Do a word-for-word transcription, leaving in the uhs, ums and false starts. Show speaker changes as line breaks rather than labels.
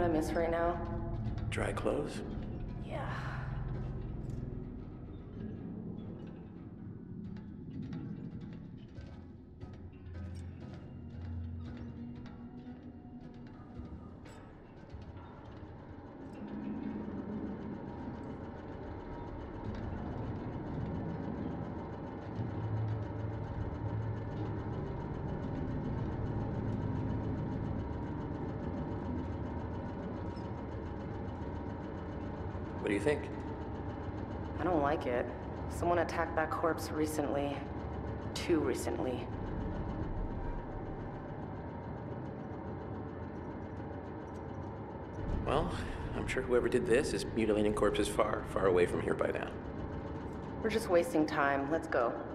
I miss right now?
Dry clothes?
Yeah.
What do you think?
I don't like it. Someone attacked that corpse recently. Too recently.
Well, I'm sure whoever did this is mutilating corpses far, far away from here by now.
We're just wasting time. Let's go.